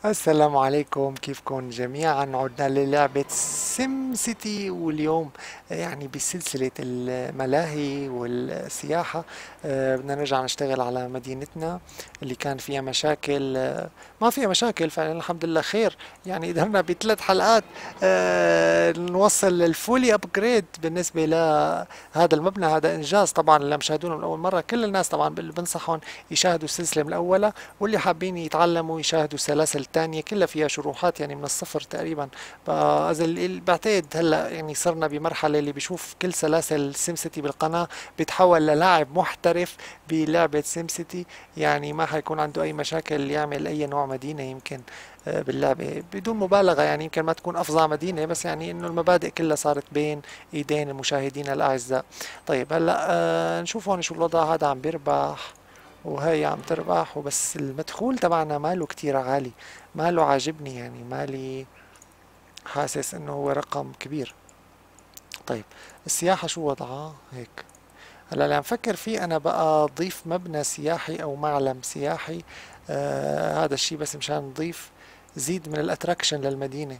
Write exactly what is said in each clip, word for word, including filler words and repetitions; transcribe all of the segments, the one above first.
السلام عليكم، كيفكم جميعا؟ عدنا للعبة سيم سيتي، واليوم يعني بسلسلة الملاهي والسياحة. آه، بدنا نرجع نشتغل على مدينتنا اللي كان فيها مشاكل. آه، ما فيها مشاكل فعلا، الحمد لله خير. يعني قدرنا بثلاث حلقات آه، نوصل للفولي ابجريد بالنسبة لهذا المبنى. هذا انجاز طبعا اللي مشاهدونه من اول مرة. كل الناس طبعا بنصحهم يشاهدوا السلسلة من الاولى، واللي حابين يتعلموا يشاهدوا سلاسل تانية كلها فيها شروحات يعني من الصفر تقريبا. فإذا ال- بعتقد هلا يعني صرنا بمرحلة اللي بيشوف كل سلاسل سيم سيتي بالقناة بيتحول للاعب محترف بلعبة سيم سيتي. يعني ما حيكون عنده أي مشاكل يعمل أي نوع مدينة يمكن آه، باللعبة بدون مبالغة. يعني يمكن ما تكون أفظع مدينة، بس يعني إنه المبادئ كلها صارت بين إيدين المشاهدين الأعزاء. طيب هلا آه، نشوف هون شو الوضع. هذا عم بيربح وهي عم تربح، وبس المدخول تبعنا ماله كتير عالي، ماله عاجبني، يعني مالي حاسس انه هو رقم كبير. طيب السياحة شو وضعها هيك؟ هلا اللي عم فكر فيه انا بقى اضيف مبنى سياحي او معلم سياحي. آه هذا الشيء بس مشان نضيف زيد من الاتراكشن للمدينة.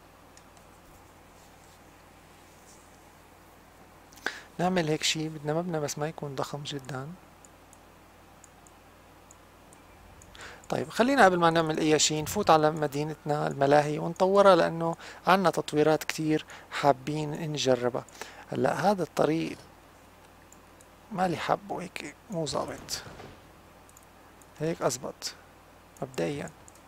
نعمل هيك شيء. بدنا مبنى بس ما يكون ضخم جدا. طيب خلينا قبل ما نعمل اي شيء نفوت على مدينتنا الملاهي ونطورها، لانه عنا تطويرات كتير حابين نجربها. هلا هذا الطريق مالي حابه، هيك مو ظابط. هيك أزبط مبدئيا.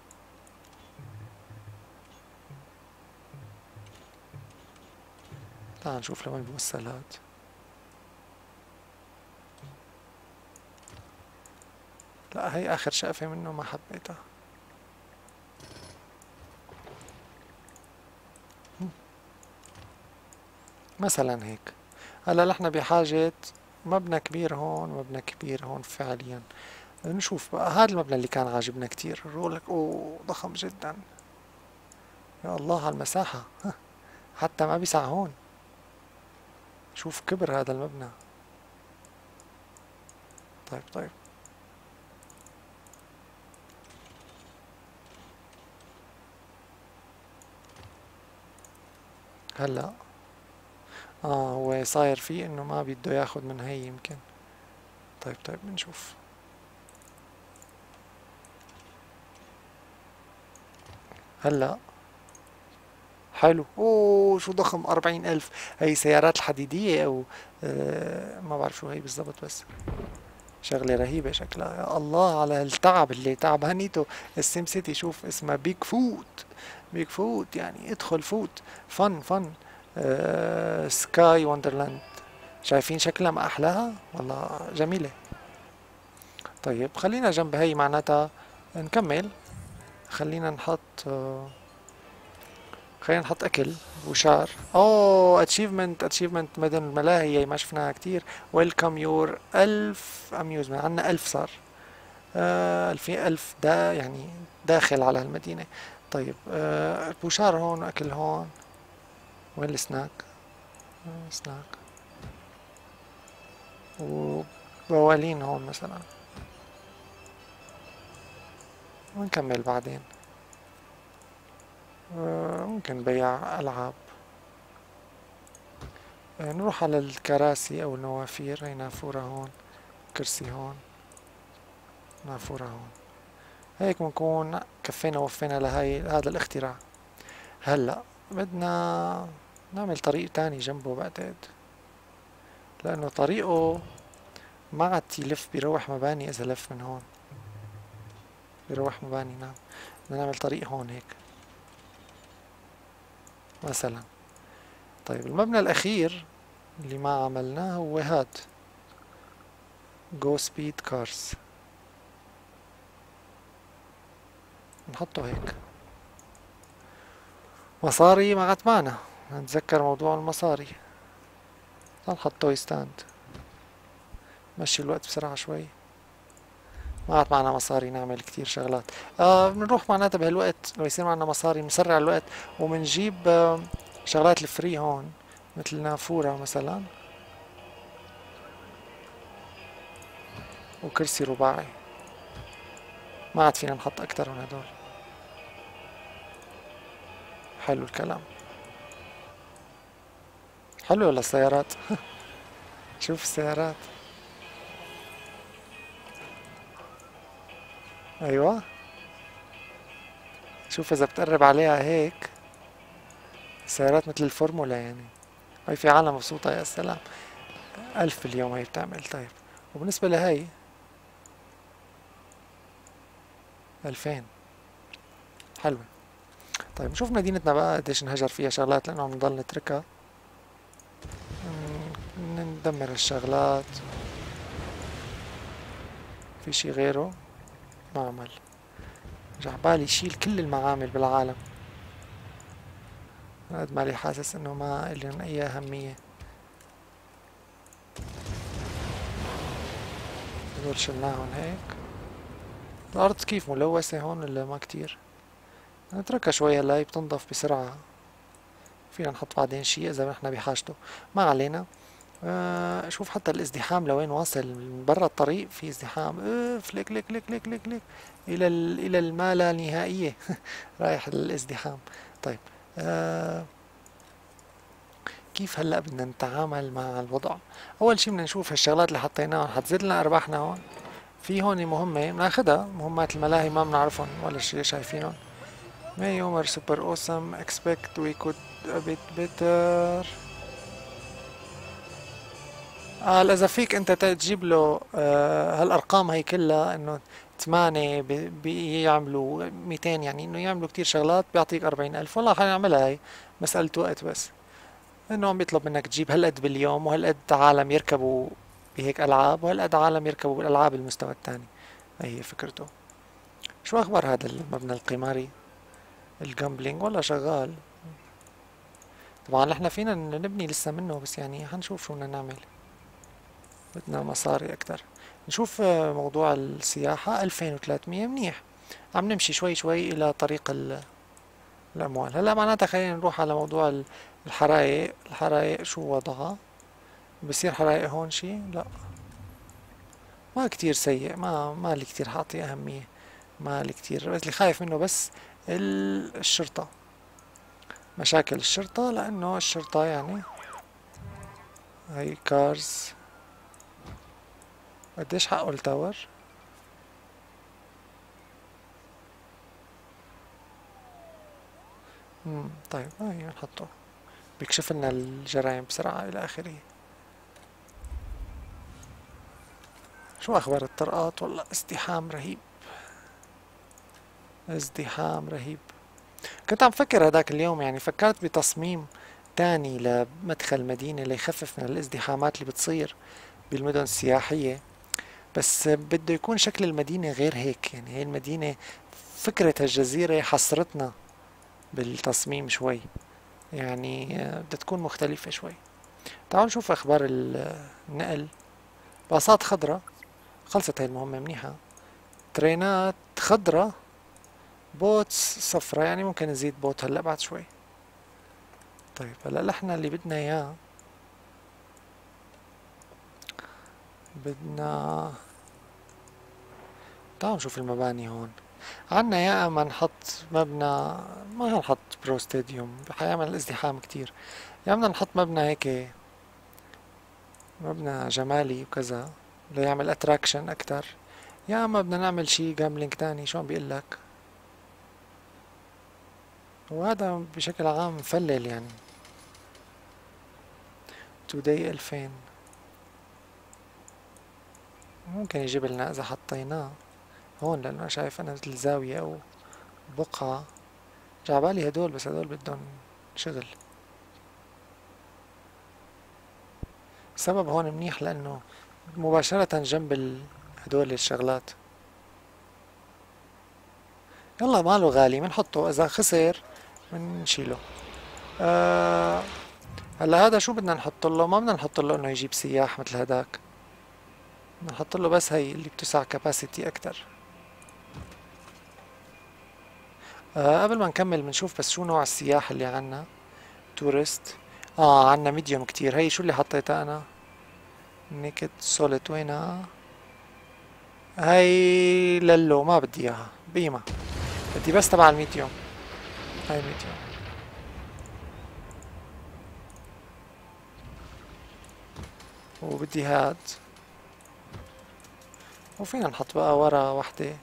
تعال نشوف لوين بوصل هاد. لا هي آخر شقفة منه ما حبيتها. مثلا هيك. هلا نحن بحاجة مبنى كبير هون، مبنى كبير هون فعليا. نشوف بقى هذا المبنى اللي كان عاجبنا كتير. رولك اوه ضخم جدا. يا الله على المساحة، حتى ما بيسع هون. شوف كبر هذا المبنى. طيب طيب. هلا اه هو صاير فيه انه ما بده ياخد من هي يمكن. طيب طيب بنشوف. هلا حلو. اوه شو ضخم، أربعين ألف. هي سيارات الحديدية او آه ما بعرف شو هي بالضبط، بس شغلة رهيبة شكلها. يا الله على التعب اللي تعب هنيته. السيم سيتي شوف اسمها بيج فوت. بيج فوت يعني ادخل فوت. فن فن. آه سكاي وندرلاند. شايفين شكلها ما احلاها، والله جميلة. طيب خلينا جنب هي معناتها نكمل. خلينا نحط آه خلينا نحط اكل وشار. اوه اتشيفمنت اتشيفمنت مدن الملاهي هي ما شفناها كتير. ويلكم يور ألف اميوزمنت. عنا ألف صار. آه ألفين ألف دا يعني داخل على المدينة. طيب آه البوشار هون واكل هون. وين السناك؟ آه سناك. وبوالين هون مثلا. ونكمل بعدين. آه ممكن بيع ألعاب. آه نروح على الكراسي أو النوافير. هي نافورة هون، كرسي هون، نافورة هون. هيك بنكون كفينا وفينا لهي هذا الاختراع. هلا بدنا نعمل طريق تاني جنبه بعتقد، لأنه طريقه ما عاد يلف، بيروح مباني. إذا لف من هون بيروح مباني. نعم بدنا نعمل طريق هون هيك مثلا. طيب المبنى الأخير اللي ما عملناه هو هاد جو سبيد كارز. نحطه هيك. مصاري ما عاد معنا. نتذكر موضوع المصاري. نحط توي ستاند. مشي الوقت بسرعة شوي. ما عاد معنا مصاري نعمل كتير شغلات. آه بنروح معناتها بهالوقت لو يصير معنا مصاري بنسرع الوقت وبنجيب آه شغلات الفري هون، مثل نافورة مثلا وكرسي رباعي. ما عاد فينا نحط أكتر من هدول. حلو الكلام. حلو ولا السيارات؟ شوف السيارات. ايوه، شوف اذا بتقرب عليها هيك سيارات مثل الفورمولا يعني. هاي في عالم مبسوطة يا سلام. ألف اليوم هي بتعمل. طيب وبالنسبة لهي ألفين. حلوة. طيب نشوف مدينتنا بقى قديش نهجر فيها شغلات لأنه عم نضل نتركها. ن- ندمر الشغلات. في شي غيره؟ معمل. جعبالي يشيل كل المعامل بالعالم. قد مالي حاسس انه ما إلهم اي اهمية. هدول شلناهم هيك. الارض كيف ملوثة هون ولا ما كتير؟ نتركها شوي هلا هي بتنضف بسرعة. فينا نحط بعدين شي اذا نحنا بحاجته. ما علينا. آه شوف حتى الازدحام لوين واصل من برا الطريق في ازدحام. اف لك لك لك لك لك لك الى ال- الى الما لا نهائية. رايح الازدحام. طيب. آه كيف هلا بدنا نتعامل مع الوضع؟ اول شي بدنا نشوف هالشغلات اللي حطيناها حتزيد لنا ارباحنا هون. في هون مهمة بناخدها. مهمات الملاهي ما بنعرفهم ولا شي شايفينهم. may Omar super awesome expect we could a bit better. قال إذا فيك أنت تجيب له آه هالأرقام هي كلها إنه ثمانية بي- بيعملوا ميتين يعني إنه يعملوا كتير شغلات بيعطيك أربعين ألف. والله خلينا نعملها هي. مسألة وقت بس. إنه عم بيطلب منك تجيب هالقد باليوم وهالقد عالم يركبوا بهيك ألعاب وهالقد عالم يركبوا بالألعاب المستوى الثاني. هي هي فكرته. شو أخبار هذا المبنى القماري؟ الجامبلينج والله شغال. طبعا نحن فينا نبني لسه منه بس يعني حنشوف شو بدنا نعمل. بدنا مصاري أكتر. نشوف آه، موضوع السياحة ألفين وثلاثمية منيح. عم نمشي شوي شوي إلى طريق ال- الأموال. هلا معناتها خلينا نروح على موضوع ال- الحرايق. الحرايق شو وضعها؟ بصير حرايق هون شي؟ لا، ما كتير سيء. ما ما لي كتير حاطي أهمية. ما لي كتير بس اللي خايف منه بس ال- الشرطة. مشاكل الشرطة لأنه الشرطة يعني هاي كارز. قديش حقه التاور؟ مم. طيب هاي نحطه. بيكشف لنا الجرائم بسرعة إلى آخره. شو أخبار الطرقات؟ والله ازدحام رهيب. ازدحام رهيب. كنت عم فكر هذاك اليوم يعني فكرت بتصميم تاني لمدخل المدينة ليخفف من الازدحامات اللي بتصير بالمدن السياحية. بس بده يكون شكل المدينة غير هيك. يعني هي المدينة فكرة الجزيرة حصرتنا بالتصميم شوي. يعني آه، بدها تكون مختلفة شوي. تعالوا نشوف أخبار ال- النقل. باصات خضراء. خلصت هاي المهمة منيحة. ترينات خضراء. بوتس صفرا يعني ممكن نزيد بوت هلا بعد شوي. طيب هلا نحن اللي بدنا اياه بدنا. تعالوا نشوف المباني هون. عنا يا اما نحط مبنى. ما نحط برو ستاديوم حيعمل ازدحام كتير. يا اما نحط مبنى هيك مبنى جمالي وكذا ليعمل اتراكشن اكتر. يا اما بدنا نعمل شي جاملينج تاني. شو عم بيقول لك؟ وهذا بشكل عام مفلل يعني. توداي ألفين. ممكن يجيب لنا اذا حطيناه هون لانه أنا شايف انا مثل زاوية او بقعة. جعبالي هدول بس هدول بدهم شغل. السبب هون منيح لأنه مباشرة جنب ال- هدول الشغلات. يلا ماله غالي بنحطه إذا خسر بنشيله. آه هلا هذا شو بدنا نحط له؟ ما بدنا نحط له إنه يجيب سياح مثل هداك. بدنا نحط له بس هي اللي بتسع كاباسيتي أكتر. آه قبل ما نكمل بنشوف بس شو نوع السياح اللي عنا. تورست. اه عنا ميديوم كتير. هي شو اللي حطيتها أنا؟ نيكد سوليد وينها؟ هاي للو ما بدي اياها بقيمة. بدي بس تبع الميديوم. هاي ميديوم. وبدي هاد، وفينا نحط بقى ورا وحدة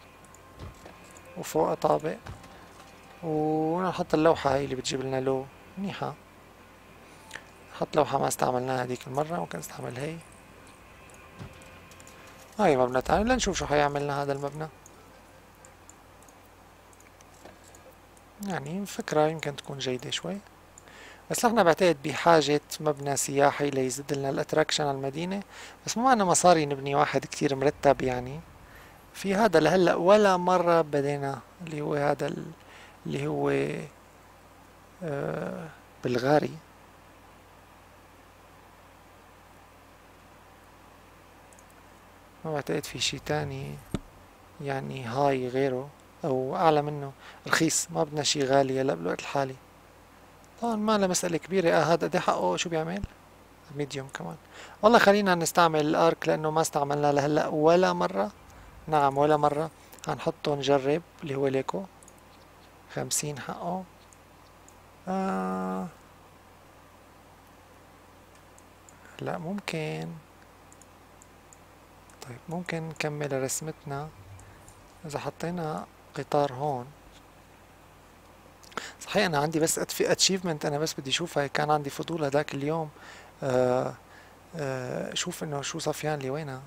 وفوق طابق، ونحط اللوحة هاي اللي بتجيب لنا لو منيحة. نحط لوحة ما استعملناها هذيك المرة، ممكن نستعمل هي. هاي مبنى تاني لنشوف شو حيعمل لنا هذا المبنى. يعني فكرة يمكن تكون جيدة شوي، بس نحن بعتقد بحاجة مبنى سياحي ليزيد لنا الاتراكشن على المدينة. بس ما معنا مصاري نبني واحد كتير مرتب يعني. في هذا لهلا ولا مرة بدينا، اللي هو هذا ال- اللي هو آه بالغاري. ما بعتقد في شي تاني يعني هاي غيره او اعلى منه، رخيص. ما بدنا شي غالي هلا بالوقت الحالي. طبعا ما له مسألة كبيرة. اه هذا قد إيه حقه؟ شو بيعمل؟ ميديوم كمان. والله خلينا نستعمل الارك لانه ما استعملناه لهلا ولا مرة. نعم ولا مرة. هنحطه نجرب اللي هو ليكو. خمسين حقه. آه لا ممكن. طيب ممكن نكمل رسمتنا اذا حطينا قطار هون. صحيح انا عندي بس في اتشيفمنت، انا بس بدي اشوفها، كان عندي فضول هذاك اليوم. آه آه شوف انه شو صفيان لي وينها.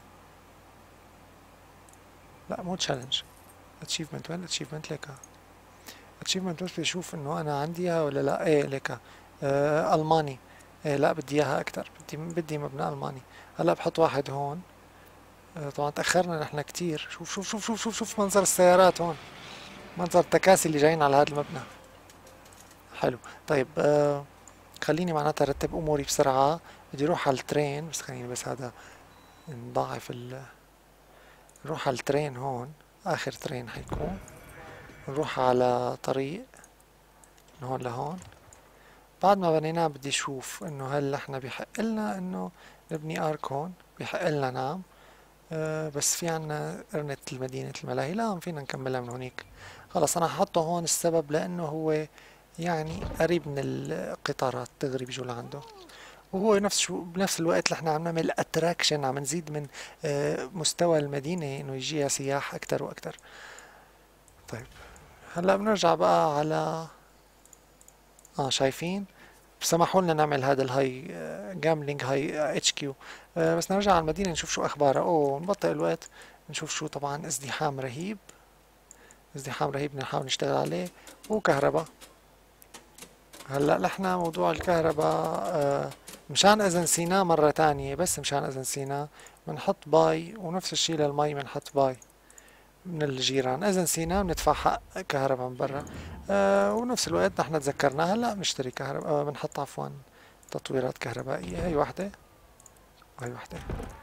لا مو تشالنج. اتشيفمنت وين الاتشيفمنت؟ ليكا اتشيفمنت. بس بدي اشوف انه انا عندي اياها ولا لا. ايه ليكا. آه الماني. إيه لا بدي اياها اكتر، بدي بدي مبنى الماني. هلا بحط واحد هون. آه طبعا تاخرنا نحن كتير. شوف شوف شوف شوف شوف شوف منظر السيارات هون، منظر التكاسي اللي جايين على هذا المبنى. حلو. طيب آه خليني معناتها ارتب اموري بسرعة. بدي اروح على الترين، بس خليني بس هذا نضاعف ال نروح على الترين هون. اخر ترين حيكون. نروح على طريق من هون لهون. بعد ما بنيناه بدي اشوف انه هل احنا بيحق لنا انه نبني ارك هون. بيحق لنا نعم. أه بس في عنا قرنة المدينة الملاهي، لا فينا نكملها من هونيك. خلص انا هحطه هون. السبب لانه هو يعني قريب من القطارات دغري بيجوا لعنده. وهو نفس شو بنفس الوقت اللي احنا عم نعمل اتراكشن، عم نزيد من آه، مستوى المدينة انه يجيها سياح اكتر واكتر. طيب هلا بنرجع بقى على اه شايفين سمحوا لنا نعمل هذا الهاي جاملينج هاي اتش كيو. بس نرجع على المدينة نشوف شو اخبارها. اوه نبطئ الوقت. نشوف شو. طبعا ازدحام رهيب. ازدحام رهيب نحاول نشتغل عليه. وكهرباء. هلا نحن موضوع الكهرباء آه، مشان اذا نسيناه مرة تانية، بس مشان اذا نسيناه بنحط باي، ونفس الشي للمي بنحط باي من الجيران. اذا نسيناه بندفع حق كهرباء من برا. آه ونفس الوقت نحن تذكرنا هلا بنشتري كهرباء، آه بنحط عفوا تطويرات كهربائية. هي وحدة وهي وحدة.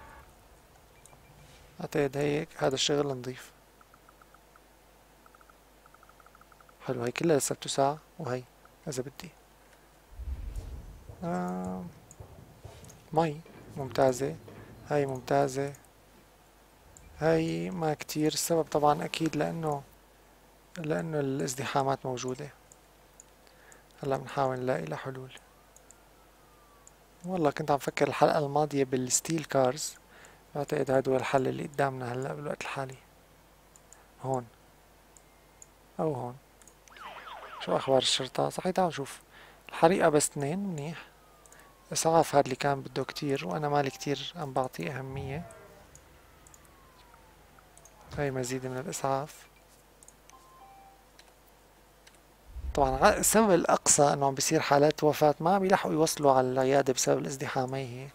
اعتقد هيك هذا الشغل نظيف. حلو. هي كلها لسه بتسع. وهي اذا بدي آه مي ممتازة. هاي ممتازة. هاي ما كتير. السبب طبعا اكيد لانه لانه الازدحامات موجودة. هلا بنحاول نلاقي لها حلول. والله كنت عم فكر الحلقة الماضية بالستيل كارز. بعتقد هذا هو الحل اللي قدامنا هلا بالوقت الحالي. هون او هون. شو اخبار الشرطة؟ صحيح تعال نشوف. الحريقة بس اثنين منيح. اسعاف هاد اللي كان بده كتير، وانا مالي كتير عم بعطيه اهمية. هاي مزيد من الاسعاف. طبعا ع- السبب الاقصى انه عم بيصير حالات وفاة، ما عم يلحقوا يوصلوا على العيادة بسبب الازدحام. هي هيك.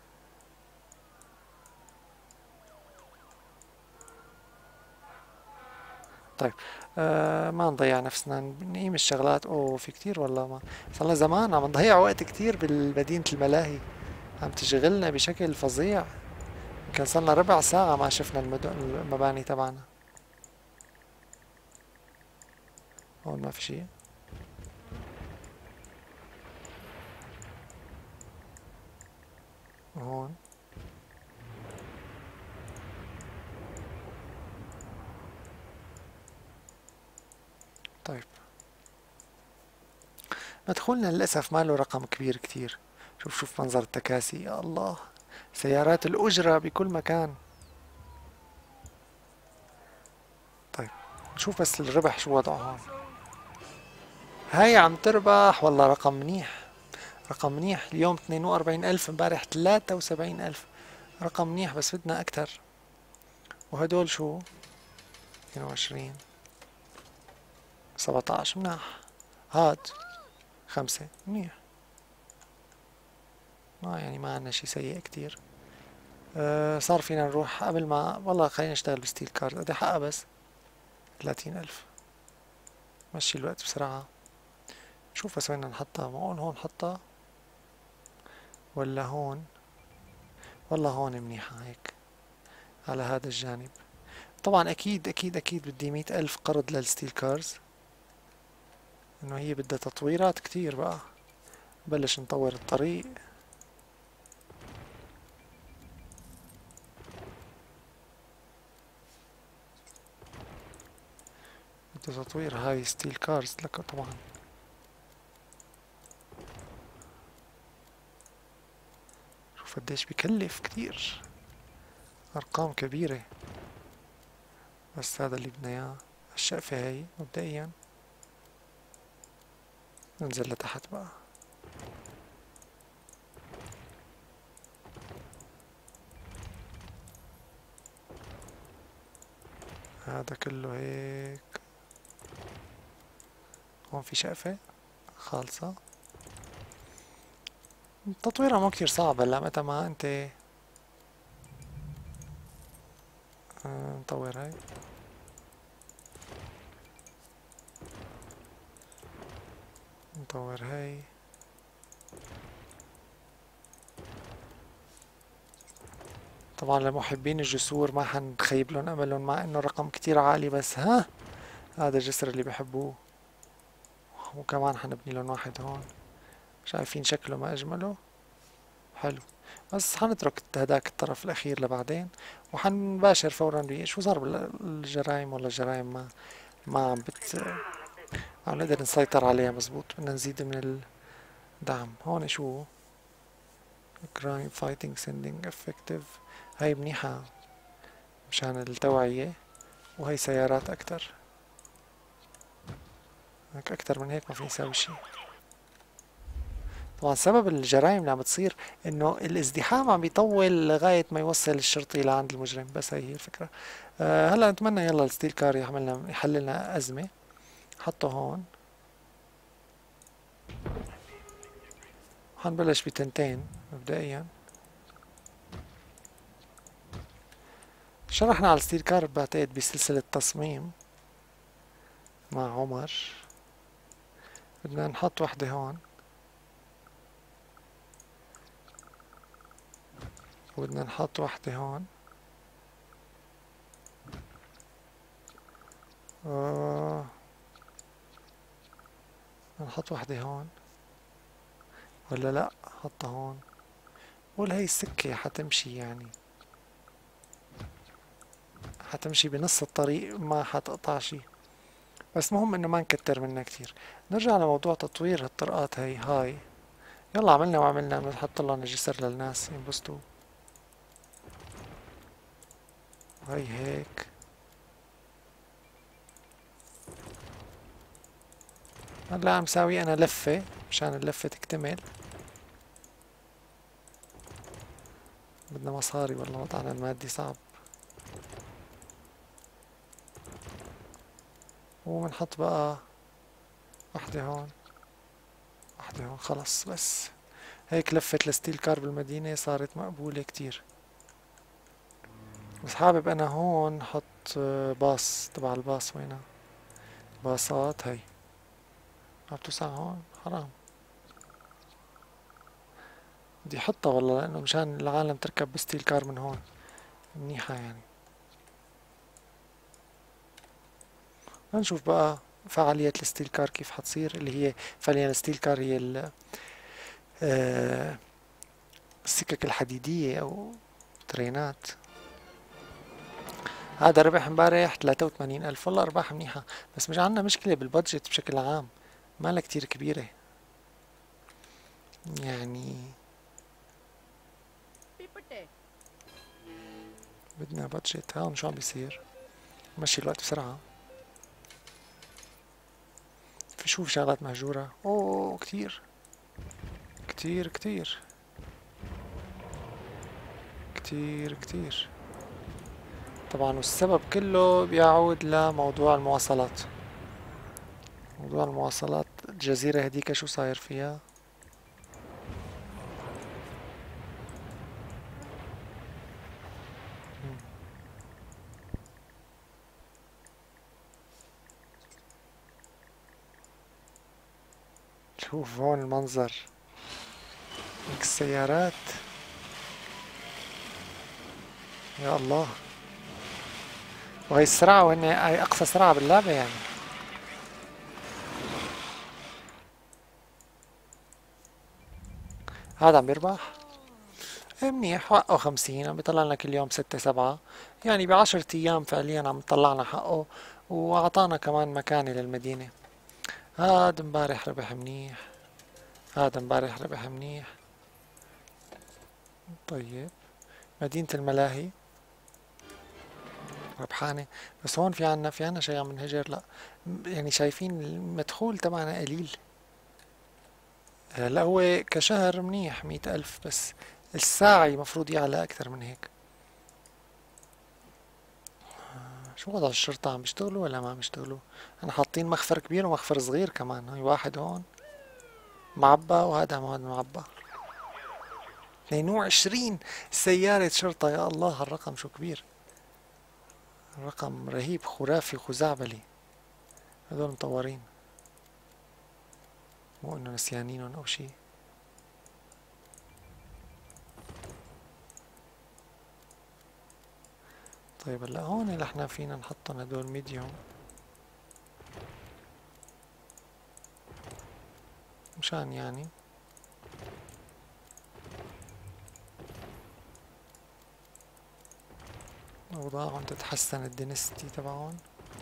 طيب آه ما نضيع نفسنا، نقيم الشغلات. اوه في كتير والله. ما صار زمان عم نضيع وقت كتير بالمدينة الملاهي. عم تشغلنا بشكل فظيع. يمكن صرنا ربع ساعة ما شفنا المدن المباني تبعنا. هون ما في شيء. هون طيب. مدخولنا للأسف ما له رقم كبير كتير. شوف شوف منظر التكاسي، يا الله. سيارات الأجرة بكل مكان. طيب نشوف بس الربح شو وضعه هون. هاي عم تربح والله، رقم منيح، رقم منيح. اليوم اثنين وأربعين ألف، امبارح ثلاثة وسبعين ألف. رقم منيح بس بدنا أكتر. وهدول شو؟ اثنين وعشرين، سبعتاشر، مناح. هاد خمسة، منيح. ما يعني ما عنا شي سيء كتير. أه صار فينا نروح قبل ما، والله خلينا نشتغل بستيل كارد. قد حقها بس ثلاثين ألف. مشي الوقت بسرعة. شوف بس وين نحطها، معقول هون نحطها ولا هون؟ والله هون منيحة هيك على هذا الجانب. طبعا أكيد أكيد أكيد بدي مية ألف قرض للستيل كارز، إنه هي بدها تطويرات كتير بقى. بلش نطور الطريق. بدها تطوير هاي ستيل كارز لك طبعا. شوف قديش بكلف، كتير أرقام كبيرة. بس هذا اللي بدنا إياه. الشقفة هاي مبدئيا. ننزل لتحت بقى. هذا كله هيك. هون في شقفة خالصة. تطويرها مو كتير صعب هلا، متى ما انت آه، نطور هاي. نطور هاي. طبعا لمحبين الجسور ما حنخيب لهم املهم، مع انه رقم كتير عالي، بس ها هذا الجسر اللي بحبوه. وكمان حنبني لهم واحد هون. شايفين شكله ما اجمله؟ حلو. بس حنترك هداك الطرف الاخير لبعدين، وحنباشر فورا ب شو صار بالجرائم. والله الجرائم ما ما عم بت عم نقدر نسيطر عليها مزبوط. بدنا نزيد من الدعم. هون شو؟ crime fighting sending effective. هاي منيحة مشان التوعية. وهي سيارات أكتر. هيك أكتر من هيك ما في نساوي شي. طبعا سبب الجرائم اللي عم بتصير إنه الازدحام عم بيطول لغاية ما يوصل الشرطي لعند المجرم. بس هي هي الفكرة. أه هلا نتمنى يلا الستيل كار يحملنا يحل لنا أزمة. حطه هون. حنبلش بتنتين مبدئيا. شرحنا على الستيل كار بعتقد بسلسلة تصميم مع عمر. بدنا نحط وحدة هون، وبدنا نحط وحدة هون. آه. نحط وحدة هون ولا لا؟ حطها هون. قول هي السكة حتمشي يعني، حتمشي بنص الطريق، ما حتقطع شي. بس مهم انه ما نكتر منها كتير. نرجع لموضوع تطوير الطرقات. هي هاي يلا عملنا وعملنا. بنحط لهم جسر للناس ينبسطوا. وهي هيك. هلا عم ساوي انا لفة مشان اللفة تكتمل. بدنا مصاري والله، وضعنا المادي صعب. وبنحط بقى واحدة هون، واحدة هون. خلص بس هيك لفة الستيل كار بالمدينة صارت مقبولة كتير. بس حابب انا هون حط باص. تبع الباص وينها؟ باصات هي عم توسع هون، حرام. بدي احطها والله، لانه مشان العالم تركب بستيل كار من هون. منيحة يعني. هنشوف بقى فعالية الستيل كار كيف حتصير. اللي هي فعليا الستيل كار هي ال- آه، السكك الحديدية او ترينات. هذا ربح امبارح ثلاثة وثمانين ألف. والله أرباح منيحة. بس مش عنا مشكلة بالبادجت بشكل عام، مالها كتير كبيرة يعني. بدنا بادجت. هون شو عم بيصير؟ مشي الوقت بسرعة. في شوف شغلات مهجورة. اوه كتير كتير كتير كتير كتير. طبعا والسبب كله بيعود لموضوع المواصلات. موضوع المواصلات. الجزيرة هديك شو صاير فيها؟ شوف هون المنظر. هيك السيارات. يا الله. وهي السرعة، وهن هاي أقصى سرعة باللعبة يعني. هذا عم بيربح. إيه منيح، حقه خمسين، عم بيطلع لنا كل يوم ستة سبعة. يعني بعشرة أيام فعليا عم طلعنا حقه. وأعطانا كمان مكانة للمدينة. هاد امبارح ربح منيح. هذا امبارح ربح منيح. طيب. مدينة الملاهي ربحانة. بس هون في عنا في عنا شي عم ينهجر. لا يعني شايفين المدخول تبعنا قليل. لا هو كشهر منيح مية ألف بس. الساعي مفروض يعلى أكثر من هيك. شو وضع الشرطة؟ عم بيشتغلوا ولا ما عم بيشتغلوا؟ أنا حاطين مخفر كبير ومخفر صغير كمان. هاي واحد هون معبى، وهذا هون معبى. اثنين وعشرين سيارة شرطة. يا الله هالرقم شو كبير. رقم رهيب خرافي خزعبلي. هذول مطورين. مو انه نسيانينهم او شي. طيب هلا هون اللي احنا فينا نحطهم هدول ميديوم مشان يعني اوضاعهم تتحسن، الدنستي تبعهم.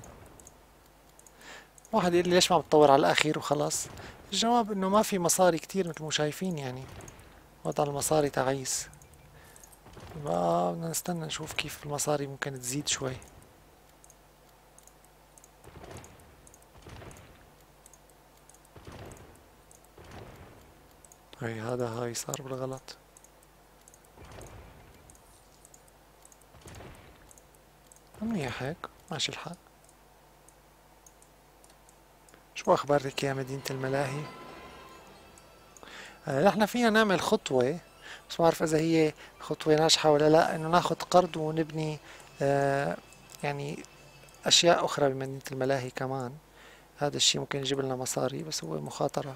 واحد يقول لي ليش ما بتطور على الاخير وخلاص؟ الجواب انه ما في مصاري كتير مثل ما شايفين يعني. وضع المصاري تعيس. بقى بدنا نستنى نشوف كيف المصاري ممكن تزيد شوي. هي هذا هاي صار بالغلط. منيح هيك ماشي الحال. شو اخبارك يا مدينة الملاهي؟ آه، نحن فينا نعمل خطوة. بس ما بعرف اذا هي خطوة ناجحة ولا لا، انه ناخد قرض ونبني آه يعني اشياء اخرى بمدينة الملاهي كمان. هذا الشي ممكن يجيب لنا مصاري بس هو مخاطرة.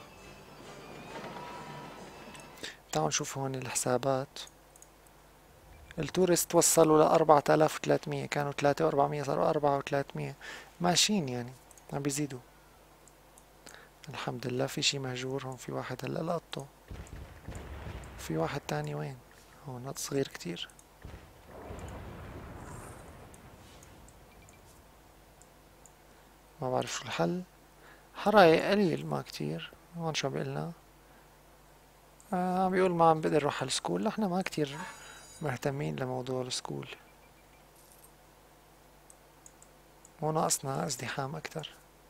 تعالوا نشوف هون الحسابات. التورست وصلوا ل أربعة آلاف وثلاثمية، كانوا ثلاثة وأربعمية صاروا أربعة وثلاثمية. ماشيين يعني عم بيزيدوا. الحمد لله. في شي مهجور هون. في واحد هلا لقطه. في واحد تاني وين؟ هون هاد صغير كتير. ما بعرف شو الحل. حرايق قليل ما كتير. هون شو بيقلنا؟ آه عم بيقول ما عم بقدر اروح على السكول. احنا ما كتير مهتمين لموضوع السكول. مو ناقصنا ازدحام اكتر.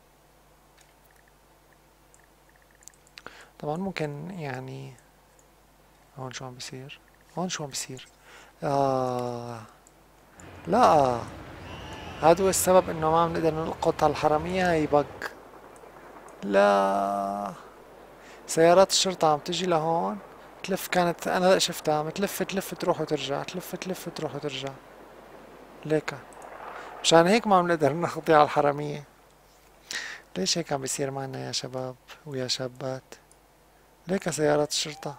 طبعا ممكن يعني. هون شو عم بيصير؟ هون شو عم بيصير؟ آه لا. هذا هو السبب انه ما عم نقدر نلقط على الحرامية. هي بق. لا. سيارات الشرطة عم تجي لهون. تلف. كانت انا شفتها عم تلف تلف تروح وترجع، تلف تلف تروح وترجع. ليك. مشان هيك ما عم نقدر نقضي على الحرامية. ليش هيك عم بيصير معنا يا شباب ويا شابات؟ ليك سيارات الشرطة.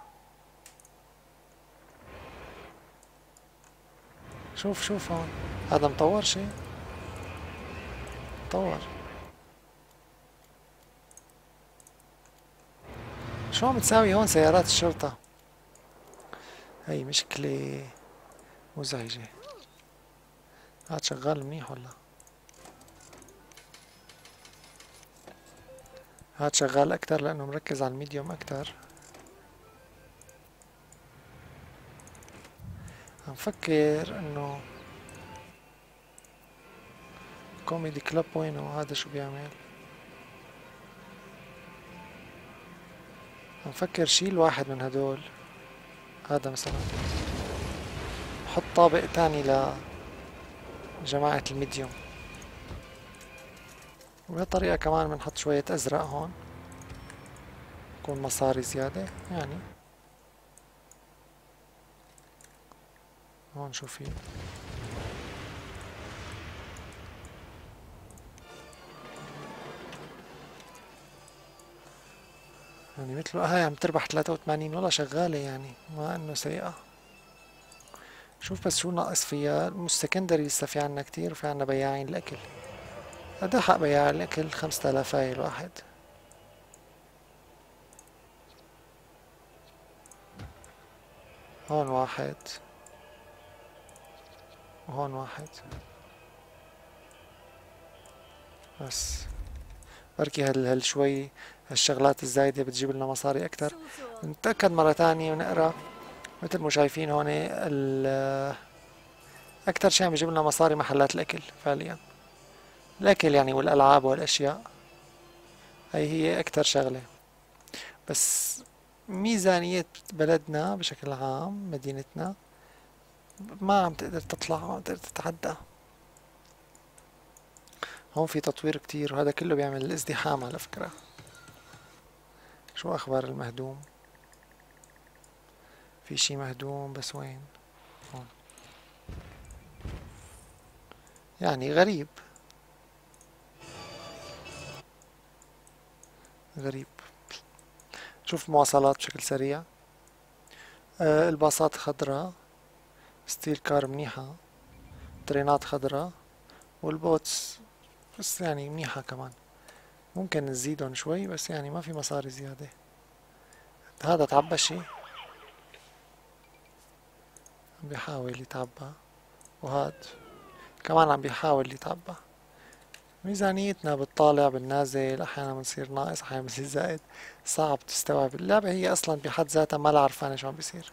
شوف شوف هون. هذا مطور شي. مطور. شو عم تساوي هون سيارات الشرطة؟ هي مشكلة مزعجة. هاد شغال منيح ولا؟ هاد شغال اكتر لانه مركز على الميديوم اكتر. نفكر انه كوميدي كلاب وينه؟ هذا شو بيعمل؟ نفكر شيل واحد من هدول، هذا مثلا، حط طابق تاني لجماعة الميديوم. وبهالطريقة كمان بنحط شوية ازرق هون، يكون مصاري زيادة يعني. هون شو في؟ يعني مثل هاي عم تربح ثلاثة وثمانين، والله شغالة يعني، ما انه سيئة. شوف بس شو ناقص فيها، مش سكندري لسه في عنا كتير، وفي عنا بياعين الأكل. قد حق بياع الأكل؟ خمسة آلاف هاي الواحد. هون واحد، وهون واحد. بس بركي هال هال شوي هالشغلات الزايدة بتجيب لنا مصاري أكتر. نتأكد مرة تانية ونقرا. مثل ما شايفين هون ال- أكتر شي عم بيجيب لنا مصاري محلات الأكل فعليا. الأكل يعني والألعاب والأشياء، هي هي أكتر شغلة. بس ميزانية بلدنا بشكل عام، مدينتنا، ما عم تقدر تطلع، ما عم تقدر تتعدى. هون في تطوير كتير، وهذا كله بيعمل الازدحام على فكرة. شو أخبار المهدوم؟ في شي مهدوم بس وين؟ هون. يعني غريب، غريب. شوف مواصلات بشكل سريع. آه الباصات خضراء، ستيل كار منيحة، ترينات خضراء، والبوتس بس يعني منيحة كمان. ممكن نزيدهم شوي بس يعني ما في مصاري زيادة. هذا تعبى شي، عم بيحاول يتعبى، وهاد كمان عم بيحاول يتعبى. ميزانيتنا بالطالع بالنازل، احيانا بنصير ناقص، احيانا بنصير زائد. صعب تستوعب اللعبة، هي اصلا بحد ذاتها ما لها عرفانة شو عم بيصير.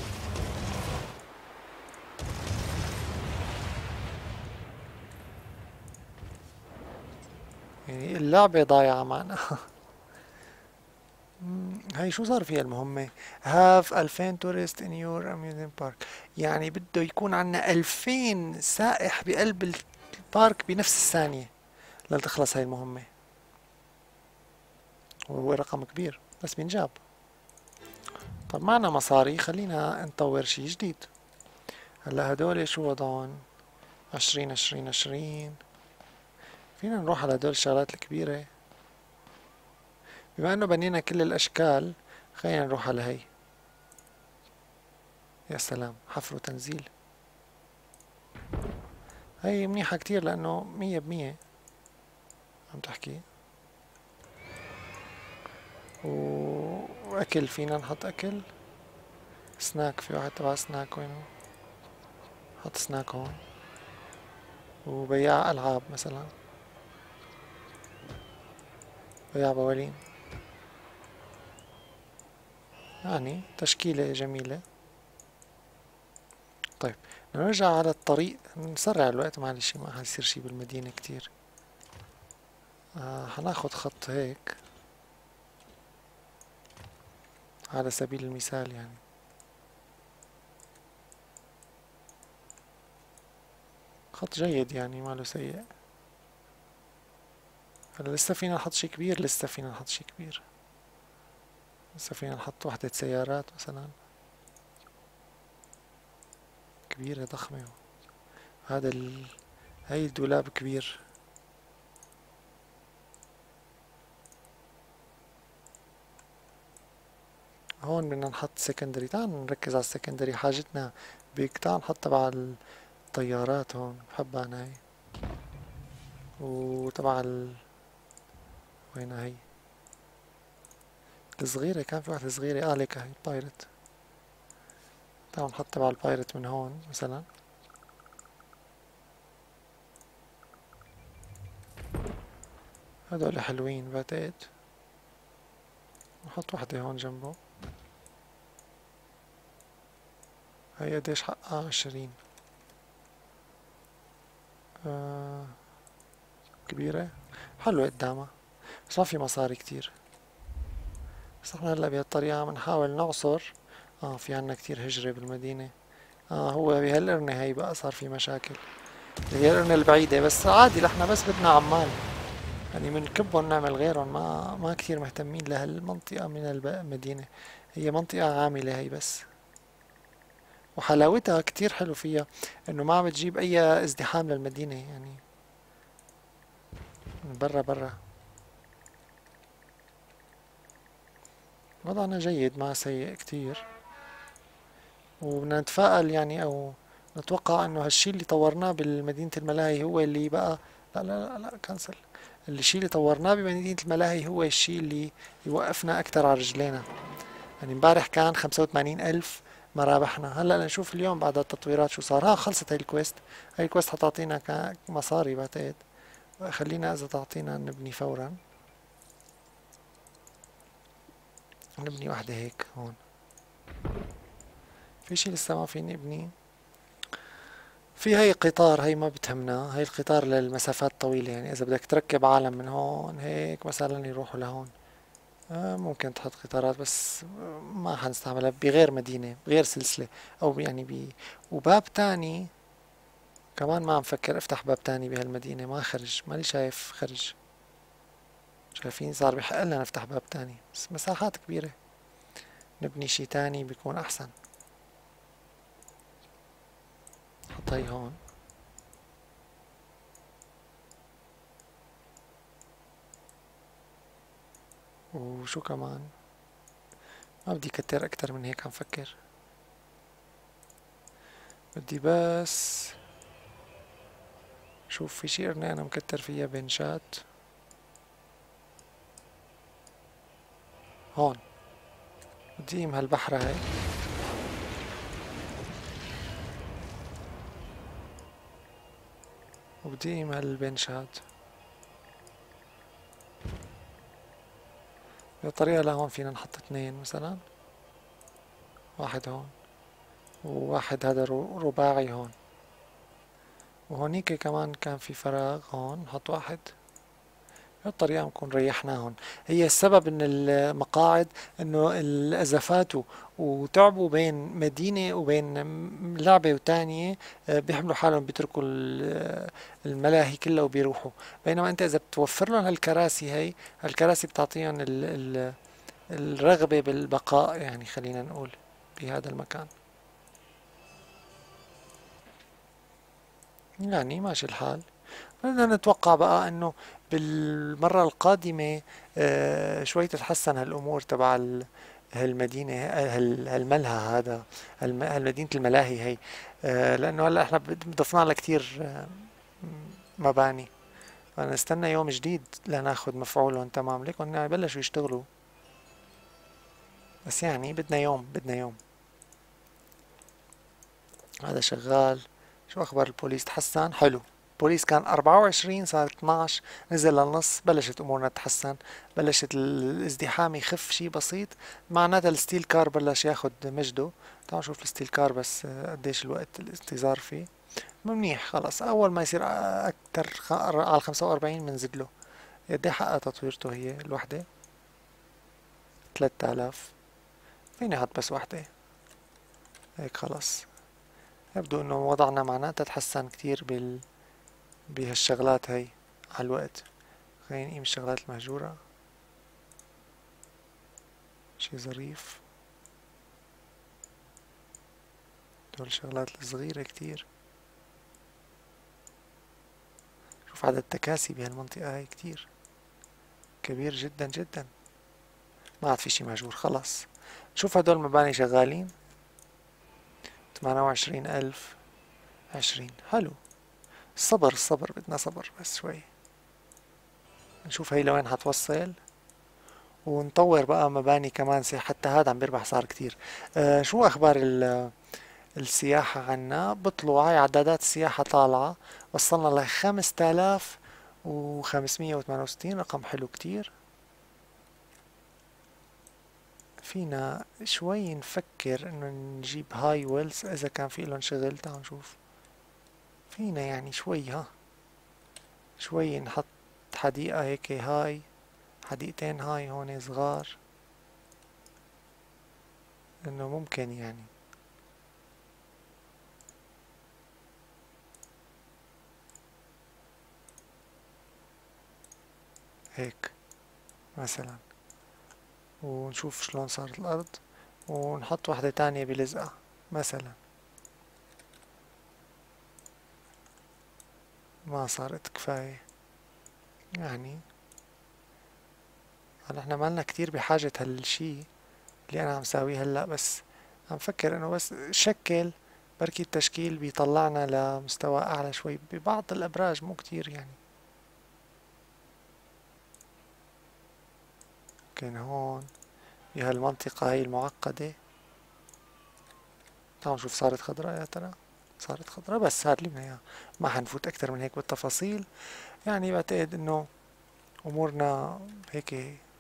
يعني اللعبة ضايعة معنا. هاي شو صار فيها المهمة؟ هاف ألفين tourist in your amusement park. يعني بده يكون عنا ألفين سائح بقلب البارك بنفس الثانية لتخلص هاي المهمة. وهو رقم كبير بس بينجاب. طب معنا مصاري، خلينا نطور شي جديد. هلا هدول شو وضعهم؟ عشرين عشرين عشرين. فينا نروح على هدول الشغلات الكبيرة. بما انه بنينا كل الاشكال، خلينا نروح على هي. يا سلام، حفر وتنزيل. هي منيحة كتير لانه مية بمية عم تحكي. و... واكل فينا نحط اكل. سناك، في واحد تبع سناك وينه؟ حط سناك هون. وبياع العاب مثلا، بياع بوالين. يعني تشكيلة جميلة. طيب، نرجع على الطريق، نسرع الوقت معلش، ما حيصير شي بالمدينة كتير. آه حناخد خط هيك على سبيل المثال يعني. خط جيد يعني، ما له سيء. هلا لسه فينا نحط شي كبير، لسه فينا نحط شي كبير. لسه فينا نحط وحدة سيارات مثلا كبيرة ضخمة. هذا ال... هاي الدولاب كبير. هون بدنا نحط سكندري، تعال نركز على السكندري، حاجتنا بيك. تعال نحط تبع الطيارات هون، بحبها انا هاي. وتبع ال... وينها هي الصغيرة؟ كان في واحدة صغيرة، اه ليك هاي بايرت. تعال نحط تبع البايرت من هون مثلا. هدول حلوين بعتقد. نحط واحدة هون جنبه. هي قديش حقها؟ عشرين. آه كبيرة، حلوة قدامها، بس ما في مصاري كتير. بس احنا هلا بهالطريقة عم نحاول نعصر. اه في عنا كتير هجرة بالمدينة. اه هو بهالقرنة هي بقى صار في مشاكل، هي القرنة البعيدة، بس عادي نحنا بس بدنا عمال، يعني بنكبهم نعمل غيرهم، ما ما كثير مهتمين لهالمنطقة من الب- المدينة. هي منطقة عاملة هي بس. وحلاوتها كتير حلو فيها انه ما عم تجيب اي ازدحام للمدينة يعني، من برا برا. وضعنا جيد ما سيء كتير، وبدنا نتفائل يعني او نتوقع انه هالشي اللي طورناه بالمدينة الملاهي هو اللي بقى. لا لا لا, لا كنسل. الشي اللي طورناه بمدينة الملاهي هو الشي اللي يوقفنا اكتر على رجلينا. يعني امبارح كان خمسة وثمانين ألف ما رابحنا، هلا لنشوف اليوم بعد التطويرات شو صار. ها خلصت هاي الكويست. هاي الكويست حتعطينا كا- مصاري بعتقد. خلينا اذا تعطينا نبني فورا. نبني واحدة هيك هون. في شي لسه ما فيني ابني. في هاي قطار، هاي ما بتهمنا، هاي القطار للمسافات طويلة، يعني إذا بدك تركب عالم من هون هيك مثلا يروحوا لهون. آه ممكن تحط قطارات، بس آه، ما حنستعملها بغير مدينة بغير سلسلة، أو يعني ب... وباب تاني كمان ما عم فكر افتح باب تاني بهالمدينة، ما خرج، مالي شايف خرج. شايفين صار بحق لنا نفتح باب تاني، بس مساحات كبيرة. نبني شي تاني بيكون أحسن. حط هي هون. وشو كمان؟ ما بدي كتر أكتر من هيك، عم فكر. بدي بس شوف في شي قرنة أنا مكتر فيها بنشات. هون بدي هالبحرة هاي. وبدي هالبنشات بطريقة لهون فينا نحط اثنين مثلا. واحد هون، وواحد هذا رو- رباعي هون. وهونيك كمان كان في فراغ هون، نحط واحد. بهالطريقة بنكون ريحناهم. هي السبب ان المقاعد انه اذا فاتوا وتعبوا بين مدينة وبين م- لعبة وتانية، آه، بيحملوا حالهم بيتركوا ال- الملاهي كلها وبيروحوا. بينما انت اذا بتوفر لهم هالكراسي هي، هالكراسي بتعطيهم ال- ال- الرغبة بالبقاء، يعني خلينا نقول بهذا المكان. يعني ماشي الحال. بدنا نتوقع بقى انه بالمرة القادمة آه، شوي تتحسن هالامور تبع ال- هالمدينة، هال- هالملهى هذا، هالم- هالمدينة الملاهي هي. آه، لانه هلا احنا بد- ضفنا لها كتير آه، مباني. فنستنى يوم جديد لناخد مفعولهم تمام، ليكن يبلشوا يشتغلوا. بس يعني بدنا يوم، بدنا يوم. هذا شغال. شو اخبار البوليس؟ تحسن؟ حلو. البوليس كان أربعة وعشرين صار اثناعش، نزل للنص، بلشت امورنا تتحسن. بلشت الازدحام يخف شي بسيط، معناتها الستيل كار بلش ياخد مجده. تعالوا نشوف الستيل كار بس آه، قديش الوقت الانتظار فيه. منيح، خلص اول ما يصير اكتر خ- على خمسة وأربعين بنزيد له. قد ايه حقها تطويرته هي الوحدة؟ ثلاثة آلاف. فيني احط بس وحدة هيك خلص. يبدو انه وضعنا معناتها تحسن كتير بال بهالشغلات هي على الوقت. خلينا نقيم الشغلات المهجورة. شي ظريف. دول الشغلات الصغيرة كتير. شوف عدد التكاسي بهالمنطقة هاي كتير كبير جدا جدا. ما عاد في شي مهجور خلص. شوف هدول مباني شغالين. ثمانية وعشرين ألف. عشرين حلو. الصبر الصبر بدنا صبر بس شوي. نشوف هي لوين حتوصل. ونطور بقى مباني كمان سي حتى هذا عم بيربح صار كتير. آه شو أخبار ال السياحة عنا؟ بطلوا هاي عدادات السياحة طالعة، وصلنا لخمسة آلاف وخمسمية وثمانية وستين، رقم حلو كتير. فينا شوي نفكر انه نجيب هاي ويلز اذا كان في لهم شغل. تعالوا نشوف. فينا يعني شوي، ها شوي نحط حديقة هيك هاي، حديقتين هاي هون صغار، انه ممكن يعني. هيك مثلا، ونشوف شلون صارت الارض، ونحط واحدة تانية بلزقة مثلا. ما صارت كفاية يعني. هلا احنا مالنا كتير بحاجة هالشي اللي انا عم ساويه هلا، بس عم فكر انه بس شكل بركي التشكيل بيطلعنا لمستوى اعلى شوي ببعض الابراج، مو كتير يعني. ممكن هون بهالمنطقة هاي المعقدة. تعالوا نشوف صارت خضراء يا ترى. صارت خضراء، بس هاد اللي بدنا اياه. ما حنفوت اكتر من هيك بالتفاصيل. يعني بعتقد انه امورنا هيك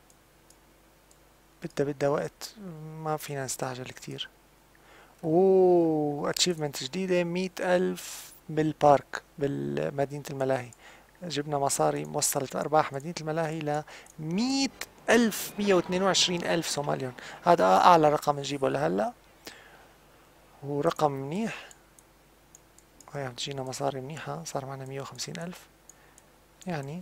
بدها بدها وقت، ما فينا نستعجل كتير. اوه، اتشيفمنت جديدة، مية ألف بالبارك بالمدينة الملاهي. جبنا مصاري، موصلت أرباح مدينة الملاهي ل مية ألف، مية واثنين وعشرين ألف صوماليون. هذا أعلى رقم نجيبه لهلا، ورقم منيح. هاي عم تجينا مصاري منيحة، صار معنا مية وخمسين ألف يعني.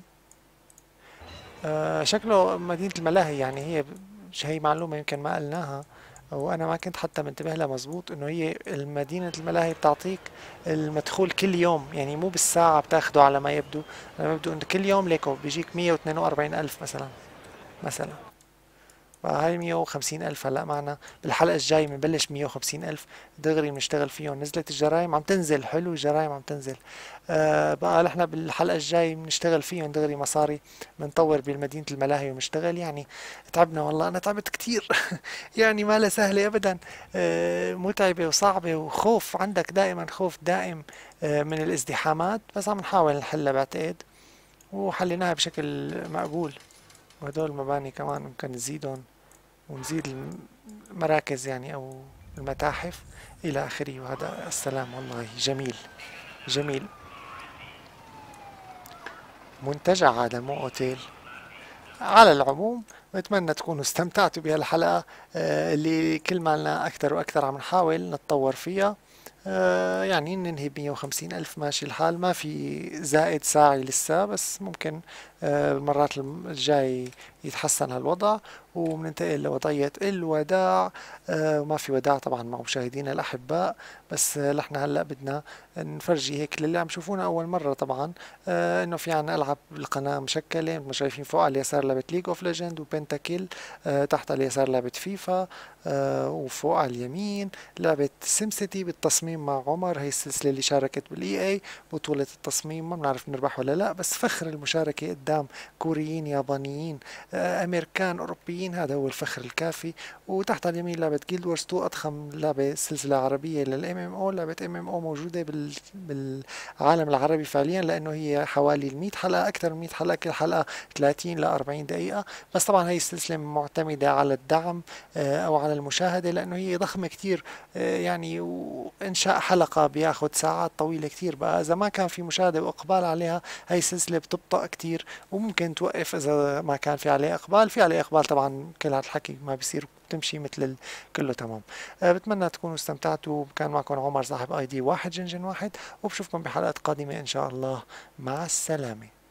آه شكله مدينة الملاهي يعني هي، هي معلومة يمكن ما قلناها، وانا ما كنت حتى منتبه لها مزبوط، انه هي المدينة الملاهي بتعطيك المدخول كل يوم، يعني مو بالساعة بتاخده على ما يبدو. على ما يبدو انه كل يوم ليكو بيجيك مية واثنين وأربعين ألف مثلا. مثلا فهاي مية وخمسين ألف هلا معنا. بالحلقة الجاي بنبلش مية وخمسين ألف دغري بنشتغل فيهم. نزلت الجرايم عم تنزل حلو، الجرايم عم تنزل. آه بقى نحن بالحلقة الجاي بنشتغل فيهم دغري مصاري. بنطور بالمدينة الملاهي وبنشتغل يعني. تعبنا والله، أنا تعبت كتير يعني ما لها سهلة أبدا. آه متعبة وصعبة، وخوف عندك دائما، خوف دائم آه من الازدحامات، بس عم نحاول نحلها بعتقد، وحليناها بشكل مقبول. وهدول المباني كمان ممكن نزيدهم، ونزيد المراكز يعني أو المتاحف إلى آخره. وهذا السلام والله جميل جميل. منتجع هذا مو أوتيل. على العموم بتمنى تكونوا استمتعتوا بهالحلقة، آه، اللي كل ما لنا أكثر وأكثر عم نحاول نتطور فيها. آه، يعني ننهي بمية وخمسين ألف ماشي الحال، ما في زائد ساعي لسه، بس ممكن آه، المرات الم- الجاي يتحسن هالوضع، وبننتقل لوضعية الوداع. آه، وما في وداع طبعا مع مشاهدينا الأحباء، بس آه، نحن هلأ بدنا نفرجي هيك للي عم يشوفونا أول مرة طبعا، آه، إنه في عنا ألعاب بالقناة مشكلة. مثل ما شايفين فوق على اليسار لعبة ليج اوف ليجند وبنتاكيل، آه، تحت على اليسار لعبة فيفا، آه، وفوق على اليمين لعبة سيم سيتي بالتصميم مع عمر. هي السلسلة اللي شاركت بالاي اي بطولة التصميم. ما بنعرف نربح ولا لا، بس فخر المشاركة قدام كوريين، يابانيين، آه، امريكان، اوروبيين، هذا هو الفخر الكافي. وتحت على اليمين لعبة جيلد وورز تو، اضخم لعبة سلسلة عربية للام ام او. لعبة ام ام او موجودة بال... بالعالم العربي فعليا، لانه هي حوالي مية حلقة، اكثر من مية حلقة، كل حلقة ثلاثين ل أربعين دقيقة. بس طبعا هي السلسلة معتمدة على الدعم آه، او على المشاهدة، لانه هي ضخمة كتير. آه، يعني وإنشاء حلقة بياخد ساعات طويلة كتير. بقى إذا ما كان في مشاهدة وإقبال عليها، هاي السلسلة بتبطأ كتير، وممكن توقف إذا ما كان في عليه إقبال. في عليه إقبال طبعا كل هذا الحكي ما بيصير تمشي مثل ال- كله تمام. أه بتمنى تكونوا استمتعتوا. كان معكم عمر صاحب اي دي واحد جنجن واحد، وبشوفكم بحلقات قادمة إن شاء الله. مع السلامة.